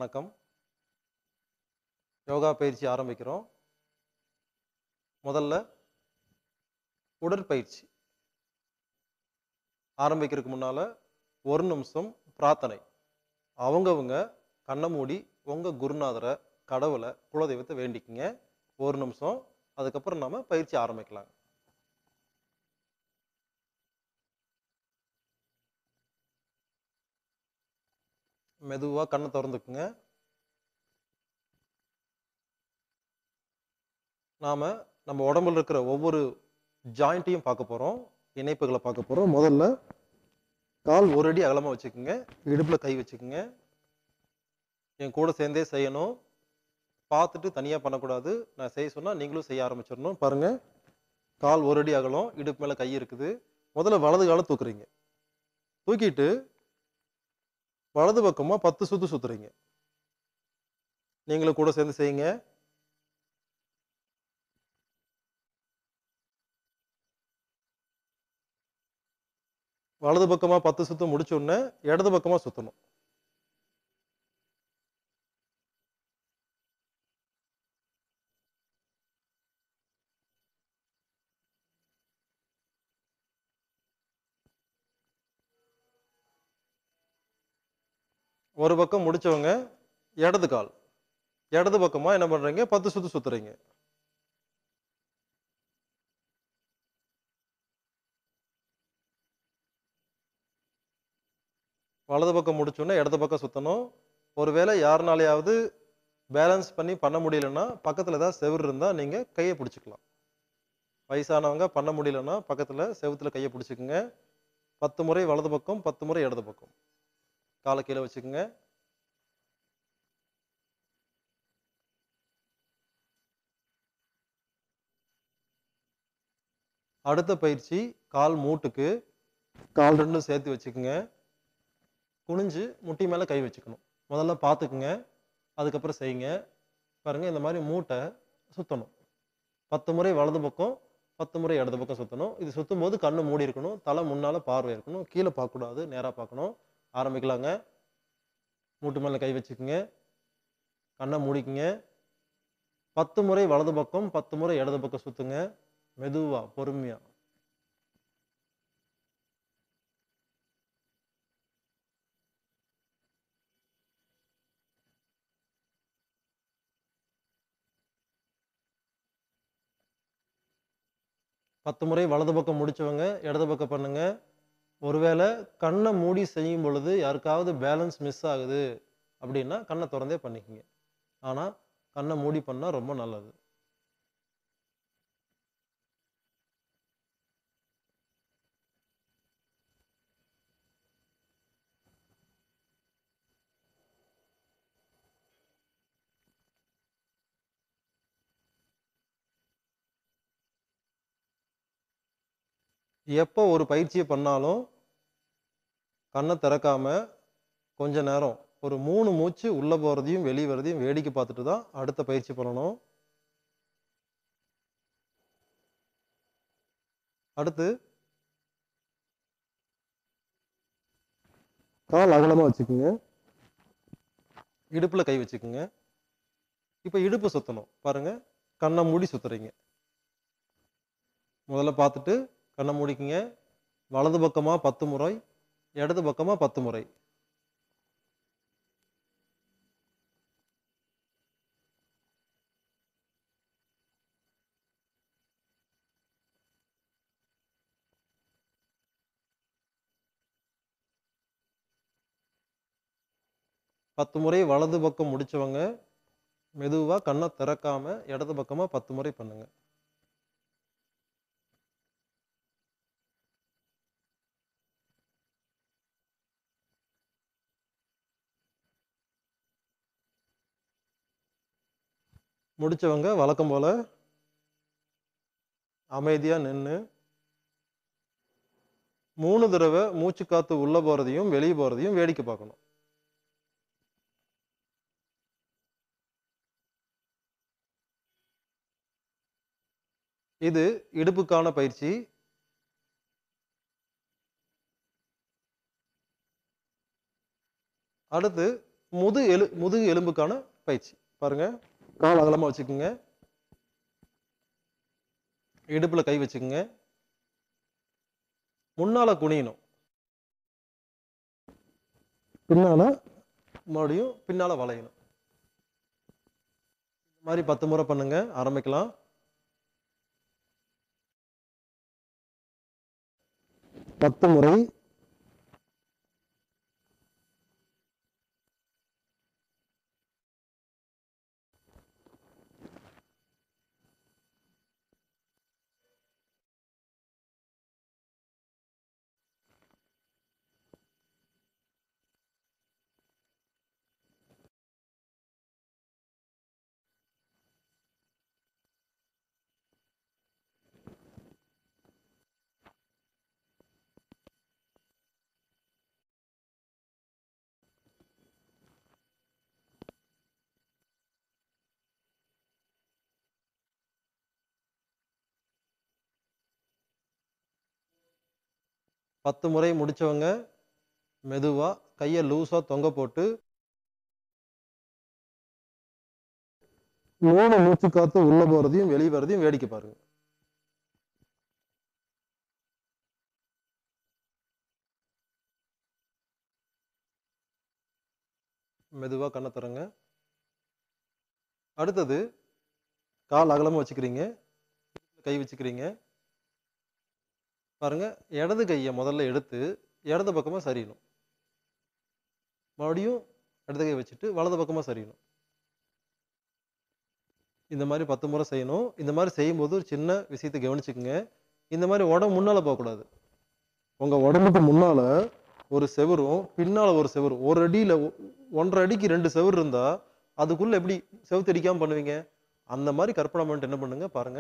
வணக்கம். யோகா பயிற்சி ஆரம்பிக்கிறோம். முதல்ல உடற்பயிற்சி ஆரம்பிக்கிறதுக்கு முன்னால 1 நிமிஷம் பிரார்த்தனை. அவங்கவங்க கண்ண மூடி உங்க குருநாதர, கடவுள, குலதெய்வத்த வேண்டிக்கங்க. 1 நிமிஷம். அதுக்கப்புறம் நாம பயிற்சி ஆரம்பிக்கலாம். மெதுவா கண்ண தொறந்துக்குங்க. நாம நம்ம உடம்புல இருக்கிற ஒவ்வொரு ஜாயிண்ட்டையும் பார்க்க போறோம். இணைப்புகள பார்க்க போறோம். முதல்ல கால் 1 அடி அகலமா வச்சுக்கங்க. இடுப்புல கை வச்சுக்கங்க. என் கூட சேர்ந்தே செய்யணும். பார்த்துட்டு தனியா பண்ணக்கூடாது. நான் செய்ய சொன்னா நீங்களும் செய்ய ஆரம்பிச்சிடணும். பாருங்க. கால் 1 அடி அகலம், இடுப்பு மேல கை இருக்குது. முதல்ல வலது கால தூக்குறீங்க. தூக்கிட்டு வலது பக்கமா 10 சுத்து சுத்துறீங்க. நீங்களும் கூட சேர்ந்து செய்யுங்க. வலது பக்கமா 10 சுத்து முடிச்ச உடனே இடது பக்கமா சுத்தணும். ஒரு பக்கம் முடிச்சவங்க இடது கால். இடது பக்கமா என்ன பண்றீங்க? 10 சுத்து சுத்துறீங்க. வலது பக்கம் முடிச்ச உடனே இடது பக்கம் சுத்தணும். ஒருவேளை யாருனாலயாவது பேலன்ஸ் பண்ண முடியலன்னா, பக்கத்துல ஏதாவது செவுரு இருந்தா நீங்க கைய பிடிச்சுக்கலாம். வயசானவங்க பண்ண முடியலன்னா, பக்கத்துல செவுத்துல கைய பிடிச்சுக்குங்க. 10 முறை வலது பக்கம், 10 முறை இடது பக்கம். கால கீழ வச்சுக்குங்க. அடுத்த பயிற்சி கால் மூட்டுக்கு. கால் 2ம் சேர்த்து வச்சுக்குங்க. குனிஞ்சு முட்டி மேல கை வச்சுக்கணும். முதல்ல பார்த்துக்குங்க. அதுக்கப்புறம் செய்யுங்க. பாருங்க இந்த மாரி மூட்ட சுத்தணும். 10 முறை வலது பக்கம், 10 முறை இடது பக்கம் சுத்தணும். இது சுத்தும்போது கண்ணு மூடி இருக்கணும். தலை முன்னால பார்வை இருக்கணும். கீழ பார்க்கக்கூடாது. நேரா பார்க்கணும். ஆரம்பிக்கலாங்க. மூட்டு மேல கை வச்சுக்குங்க. கண்ண மூடிக்குங்க. 10 முறை வலது பக்கம், 10 முறை இடது பக்கம் சுத்துங்க. மெதுவா, பொறுமையா. பத்து முறை வலது பக்கம் முடிச்சவங்க இடது பக்கம் பண்ணுங்க. ஒருவேளை கண்ண மூடி செய்யும் பொழுது யாருக்காவது பேலன்ஸ் மிஸ் ஆகுது அப்படின்னா கண்ண தொறந்தே பண்ணிக்கங்க. ஆனா கண்ண மூடி பண்ணா ரொம்ப நல்லது. எப்போ ஒரு பயிற்சியை பண்ணாலும் கண்ண திறக்காம கொஞ்ச நேரம் ஒரு 3 மூச்சு உள்ள போறதையும் வெளிய வரதையும் வேடிக்கை பார்த்துட்டு தான் அடுத்த பயிற்சி பண்ணணும். அடுத்து கால் அகலமா வச்சுக்குங்க. இடுப்புல கை வச்சுக்குங்க. இப்ப இடுப்பு சுத்தணும். பாருங்க. கண்ண மூடி சுத்துறீங்க. முதல்ல பார்த்துட்டு கண்ண மூடிக்குங்க. வலது பக்கமா 10 முறை, இடது பக்கமா 10 முறை. பத்து முறை வலது பக்கம் முடிச்சவங்க மெதுவா கண்ண திறக்காம இடது பக்கமா 10 முறை பண்ணுங்க. முடிச்சவங்க வழக்கம் போல அமைதியா நின்னு 3 தடவை மூச்சு காத்து உள்ள போறதையும் வெளிய போறதையும் வேடிக்கை பார்க்கணும். இது இடுப்புக்கான பயிற்சி. அடுத்து முதுகு எலும்புக்கான பயிற்சி. பாருங்க, கால் அகலமா வச்சுக்கோங்க, இடுப்புல கை வச்சுக்கோங்க, முன்னால குனியணும், பின்னால மறுபடியும் பின்னால வளையணும். இந்த மாதிரி 10 முறை பண்ணுங்க. ஆரம்பிக்கலாம். 10 முறை. பத்து முறை முடிச்சவங்க மெதுவா கையை லூஸா தொங்க போட்டு 3 மூச்சு காத்து உள்ள போறதையும் வெளியே வர்றதையும் வேடிக்கை பாருங்க. மெதுவா கண்ணை திறங்க. அடுத்தது கால் அகலமா வச்சுக்கிறீங்க, கை வச்சுக்கிறீங்க. பாருங்க, இடது கையை முதல்ல எடுத்து இடது பக்கமா சரியணும், மறுபடியும் இடது கை வச்சுட்டு வலது பக்கமா சரியணும். இந்த மாதிரி 10 முறை செய்யணும். இந்த மாதிரி செய்யும்போது ஒரு சின்ன விஷயத்தை கவனிச்சுக்குங்க. இந்த மாதிரி உடம்பு முன்னால போகக்கூடாது. உங்க உடம்புக்கு முன்னால ஒரு செவரும் பின்னால ஒரு செவரு, ஒரு அடியில 1.5 அடிக்கு 2 செவரு இருந்தா அதுக்குள்ள எப்படி செவுத்து அடிக்காம பண்ணுவீங்க? அந்த மாதிரி கற்பனை பண்ணிட்டு என்ன பண்ணுங்க பாருங்க,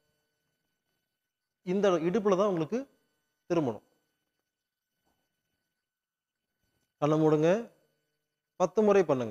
இந்த இடுப்புல தான் உங்களுக்கு திரும்பணும். கண்ணை மூடுங்க. 10 முறை பண்ணுங்க.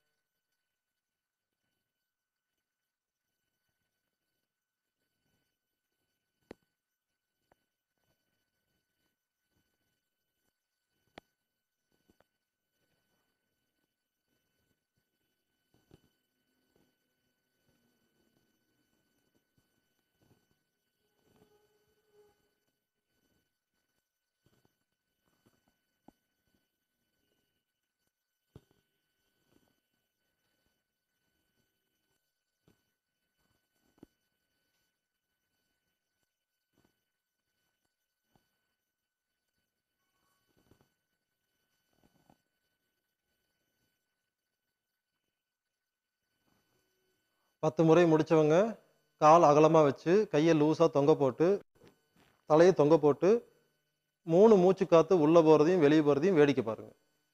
பத்து முறை முடிச்சவங்க கால் அகலமா வச்சு கையை லூஸா தொங்க போட்டு தலையை தொங்க போட்டு 3 மூச்சு காத்து உள்ள போறதையும் வெளியே போறதையும் வேடிக்கை பாருங்க.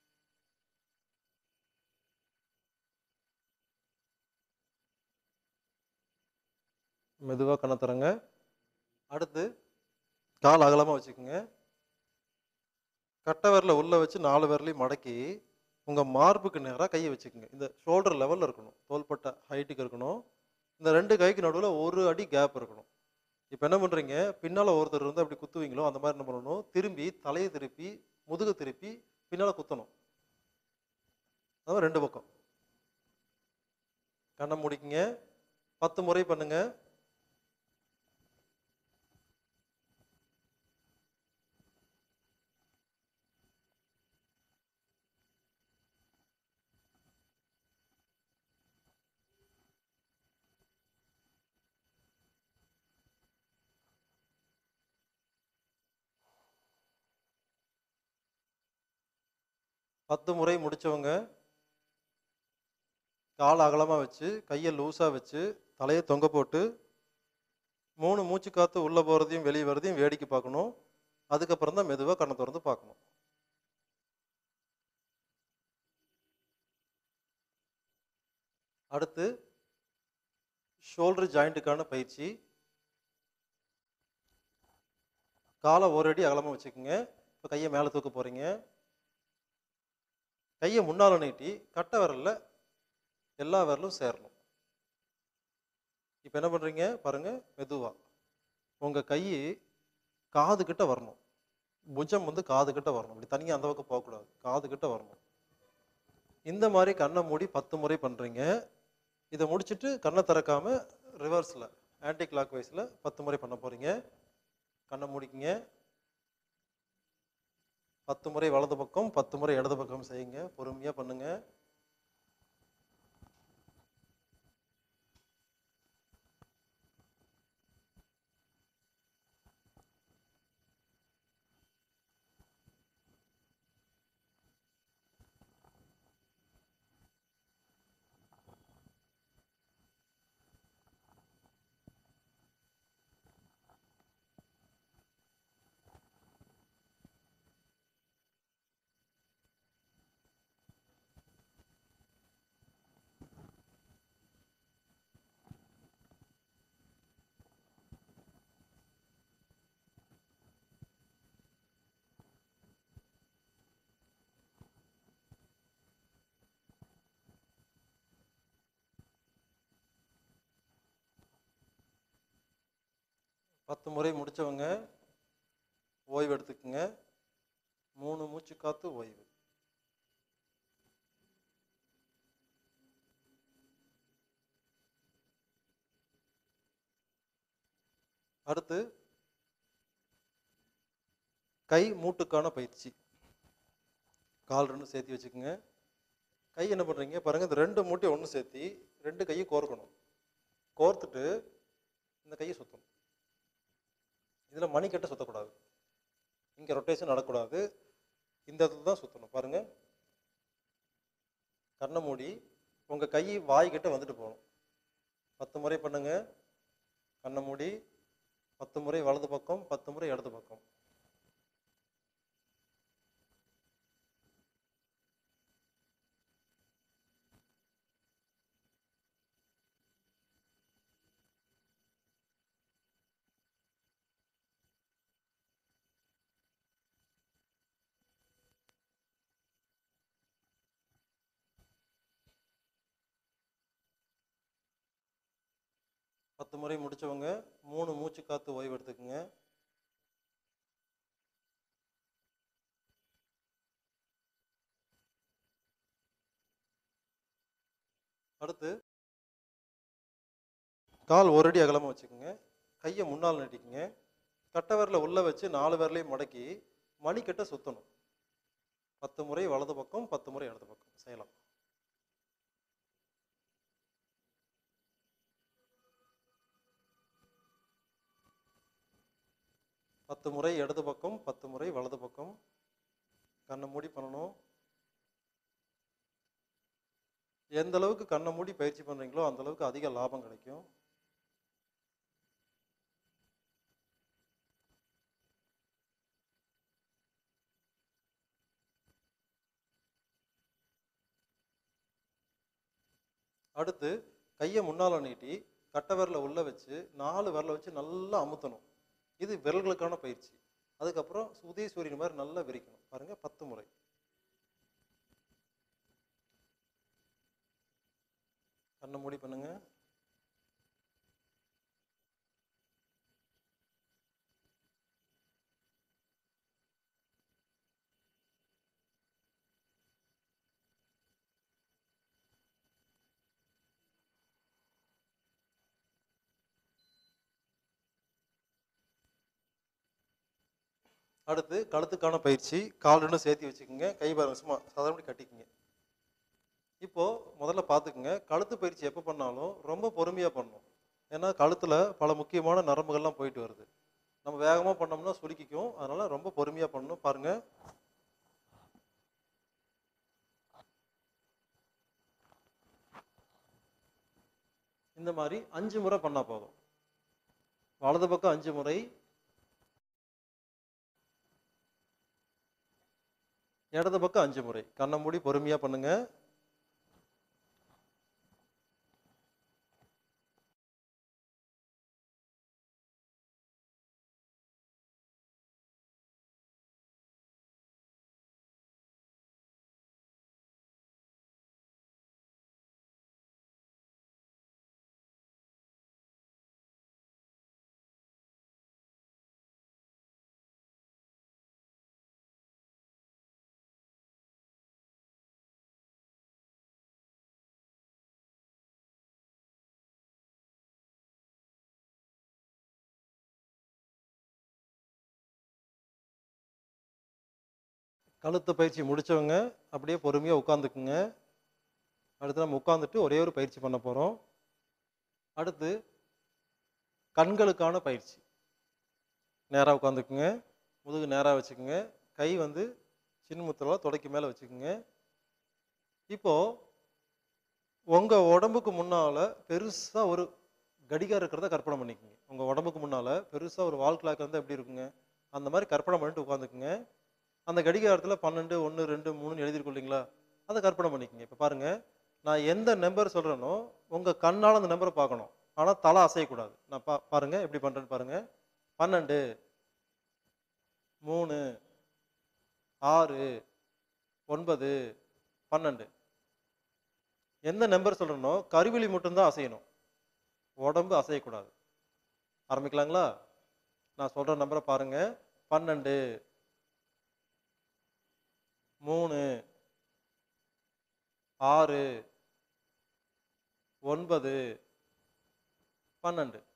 மெதுவா கண்ணை திறங்க. அடுத்து கால் அகலமா வச்சுக்கோங்க, கட்டை விரல உள்ள வச்சு 4 விரலையும் மடக்கி உங்க மார்புக்கு நேரா கையை வச்சுக்கோங்க. இந்த ஷோல்டர் லெவல்ல இருக்கணும், தோள்பட்டை ஹைட்டுக்கு இருக்கணும். இந்த 2 கைக்கு நடுவில் 1 அடி கேப் இருக்கணும். இப்போ என்ன பண்றீங்க, பின்னால ஒருத்தர் இருந்து அப்படி குத்துவீங்களோ அந்த மாதிரி என்ன பண்ணணும், திரும்பி தலையை திருப்பி முதுகு திருப்பி பின்னால குத்தணும். அதான் 2 பக்கம். கண்ணை முடிக்குங்க. 10 முறை பண்ணுங்க. பத்து முறை முடிச்சவங்க கால் அகலமா வச்சு கையை லூஸா வச்சு தலையை தொங்க போட்டு 3 மூச்சு காத்து உள்ள போறதையும் வெளியே வர்றதையும் வேடிக்கை பார்க்கணும். அதுக்கப்புறம் தான் மெதுவா கண்ணை திறந்து பார்க்கணும். அடுத்து ஷோல்டர் ஜாயிண்ட்டுக்கான பயிற்சி. காலை 1 அடி அகலமா வச்சுக்கோங்க. இப்போ கையை மேலே தூக்க போறீங்க. கையை முன்னால நீட்டி கட்டை விரல்ல எல்லா விரலும் சேரணும். இப்போ என்ன பண்றீங்க பாருங்க, மெதுவா உங்க கை காது கிட்ட வரணும், புஜம் வந்து காது கிட்ட வரணும். இப்படி தனியாக அந்த பக்கம் போகக்கூடாது, காது கிட்ட வரணும். இந்த மாதிரி கண்ணை மூடி 10 முறை பண்றீங்க. இதை முடிச்சுட்டு கண்ணை திறக்காம ரிவர்ஸ்ல ஆன்டி கிளாக் வைஸ்ல 10 முறை பண்ண போறீங்க. கண்ணை மூடிக்கிங்க. 10 முறை வலது பக்கம், 10 முறை இடது பக்கம் செய்யுங்க. பொறுமையா பண்ணுங்க. பத்து முறை முடிச்சவங்க ஓய்வு எடுத்துக்குங்க. 3 மூச்சு காத்து ஓய்வு. அடுத்து கை மூட்டுக்கான பயிற்சி. கால் 2 சேர்த்து வச்சுக்கோங்க. கை என்ன பண்றீங்க பாருங்க, இந்த 2 மூட்டையை ஒன்று சேர்த்தி 2 கையை கோர்க்கணும். கோர்த்துட்டு இந்த கையை சுத்தணும். இதுல மணிக்கட்டை சுத்தக்கூடாது. இங்க ரொட்டேஷன் நடக்கூடாது. இந்த இடத்துல தான் சுத்தணும். பாருங்க, கண்ணை மூடி உங்க கை வாய் கிட்ட வந்துட்டு போகணும். 10 முறை பண்ணுங்க. கண்ணை மூடி 10 முறை வலது பக்கம், 10 முறை இடது பக்கம். பத்து முறை முடிச்சவங்க 3 மூச்சு காத்து ஓய்வு எடுத்துக்குங்க. அடுத்து கால் ஒரு அடி அகலமா வச்சுக்கோங்க. கையை முன்னால் நீட்டிக்குங்க. கட்டை விரல உள்ள வச்சு 4 விரலையும் மடக்கி மணிக்கட்டை சுத்தணும். 10 முறை வலது பக்கம், 10 முறை இடது பக்கம் செய்யலாம். பத்து முறை இடது பக்கம், 10 முறை வலது பக்கம். கண்ணை மூடி பண்ணணும். எந்த அளவுக்கு கண்ணை மூடி பயிற்சி பண்றீங்களோ அந்த அளவுக்கு அதிக லாபம் கிடைக்கும். அடுத்து கையை முன்னால நீட்டி கட்டை விரல உள்ள வச்சு 4 விரல வச்சு நல்லா அமுத்தணும். இது விரல்களுக்கான பயிற்சி. அதுக்கப்புறம் உதய சூரியன் மாதிரி நல்லா விரிக்கணும். பாருங்க, 10 முறை. கண்ணை மூடி பண்ணுங்க. அடுத்து கழுத்துக்கான பயிற்சி. கால் 2 சேர்த்து வச்சுக்கோங்க. கை பாருங்க, சும்மா சாதாரண கட்டிக்குங்க. இப்போ முதல்ல பார்த்துக்குங்க, கழுத்து பயிற்சி எப்போ பண்ணாலும் ரொம்ப பொறுமையாக பண்ணணும். ஏன்னா கழுத்துல பல முக்கியமான நரம்புகள்லாம் போயிட்டு வருது. நம்ம வேகமாக பண்ணோம்னா சுருக்கிக்கும். அதனால ரொம்ப பொறுமையாக பண்ணணும். பாருங்க, இந்த மாதிரி 5 முறை பண்ணா போதும். வலது பக்கம் 5 முறை, இடது பக்கம் 5 முறை. கண்ணை மூடி பொறுமையா பண்ணுங்க. கழுத்து பயிற்சி முடிச்சவங்க அப்படியே பொறுமையா உட்காந்துக்குங்க. அடுத்து நம்ம உட்காந்துட்டு ஒரே ஒரு பயிற்சி பண்ண போறோம். அடுத்து கண்களுக்கான பயிற்சி. நேரா உட்காந்துக்குங்க. முதுகு நேரா வச்சுக்குங்க. கை வந்து சின்முத்திரால தொடைக்கு மேல வச்சுக்குங்க. இப்போ உங்க உடம்புக்கு முன்னால பெருசா ஒரு கடிகாரம் இருக்கிறத கற்பனை பண்ணிக்கங்க. உங்க உடம்புக்கு முன்னால பெருசா ஒரு வால் கிளாக் வந்து எப்படி இருக்குங்க? அந்த மாதிரி கற்பனை பண்ணிட்டு உட்காந்துக்குங்க. அந்த கடிகாரத்துல 12, 1, 2, 3ன்னு எழுதியிருக்கும் இல்லைங்களா? அதை கற்பனை பண்ணிக்கங்க. இப்ப பாருங்க, நான் எந்த நம்பர் சொல்றேனோ உங்க கண்ணால அந்த நம்பரை பார்க்கணும். ஆனா தலை அசையக்கூடாது. நான் பாருங்க எப்படி பண்றேன்னு பாருங்க. 12, 3, 6, 9, 12. எந்த நம்பர் சொல்றேனோ கருவிழி மட்டும்தான் அசையணும். உடம்பு அசையக்கூடாது. ஆரம்பிக்கலாங்களா? நான் சொல்ற நம்பரை பாருங்க. 12, 3, 6, 9, 12.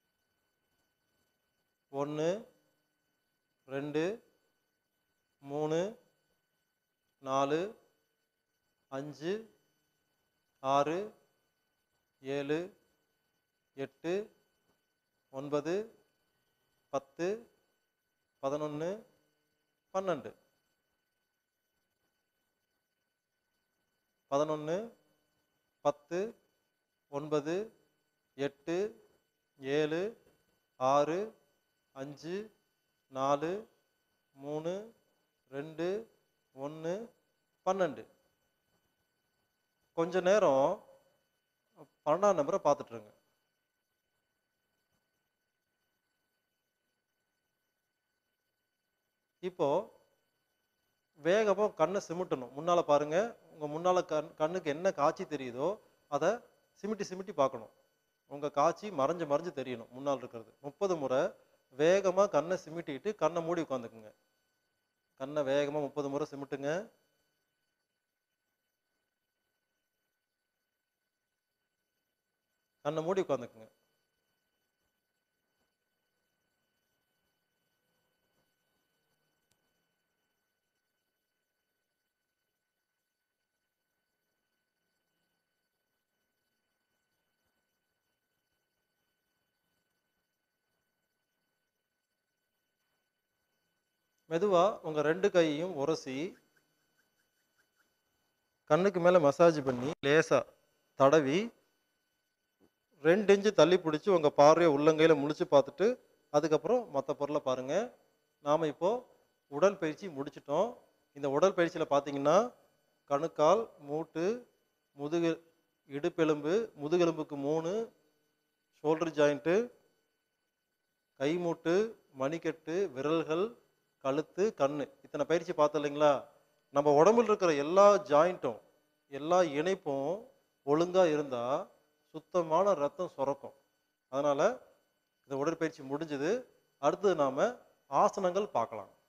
1, 2, 3, 4, 5, 6, 7, 8, 9, 10, 11, 12. 11, 10, 9, 8, 7, 6, 5, 4, 3, 2, 1, 12. கொஞ்ச நேரம் 12ஆம் நம்பரை பார்த்துட்டு இருங்க. இப்போ வேகமா கண்ணை சிமிட்டணும். முன்னால பாருங்க. உங்க முன்னால கண்ணுக்கு என்ன காட்சி தெரியுதோ அதை சிமிட்டி சிமிட்டி பார்க்கணும். உங்க காட்சி மறைஞ்சு மறைஞ்சு தெரியணும் முன்னால் இருக்கிறது. 30 முறை வேகமா கண்ணை சிமிட்டிட்டு கண்ணை மூடி உட்காந்துக்குங்க. கண்ணை வேகமா 30 முறை சிமிட்டுங்க. கண்ணை மூடி உட்காந்துக்குங்க. மெதுவா உங்க 2 கையையும் உரசி கண்ணுக்கு மேல மசாஜ் பண்ணி லேசா தடவி 2 இன்ச்சு தள்ளி பிடிச்சி உங்க பார்வையை உள்ளங்கையில முழிச்சு பார்த்துட்டு அதுக்கப்புறம் மற்ற பொருளை பாருங்க. நாம இப்போ உடற்பயிற்சி முடிச்சிட்டோம். இந்த உடற்பயிற்சியில பார்த்தீங்கன்னா கணுக்கால், மூட்டு, முதுகு, இடுப்பெலும்பு, முதுகெலும்புக்கு 3, ஷோல்டர் ஜாயிண்ட்டு, கை மூட்டு, மணிக்கட்டு, விரல்கள், கழுத்து, கண்ணு, இத்தனை பயிற்சி பார்த்தோம் இல்லைங்களா? நம்ம உடம்புல இருக்கிற எல்லா ஜாயிண்ட்டும் எல்லா இணைப்பும் ஒழுங்கா இருந்தா சுத்தமான ரத்தம் சுரக்கும். அதனால இந்த உடற்பயிற்சி முடிஞ்சது. அடுத்தது நாம ஆசனங்கள் பார்க்கலாம்.